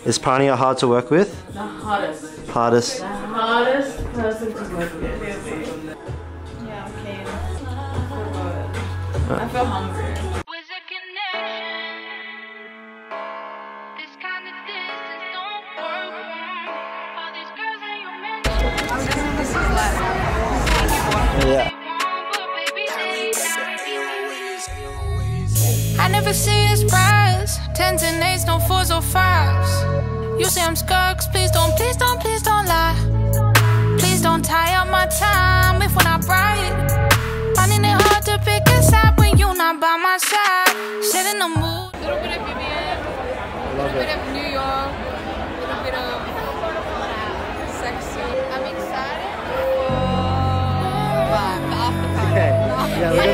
Is Pania hard to work with? The hottest. Hardest. The hottest person to work with. Yeah, okay. I feel hungry. Yeah. I never see us rise. 10s and 8s, no 4s or 5s. You say I'm scared, cause please don't lie. Please don't tie up my time if we're not right. Finding it hard to pick a side when you're not by my side. Set in the mood. A little bit of Vivian, a little bit of New York, a little bit of sexy. I'm excited for the after party. Yeah,